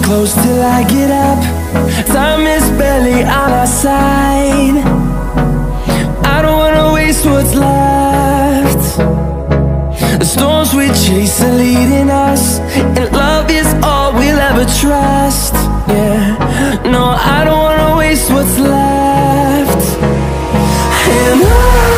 close till I get up. Time is barely on our side. I don't wanna waste what's left. The storms we chase are leading us, and love is all we'll ever trust. Yeah, no, I don't wanna waste what's left. And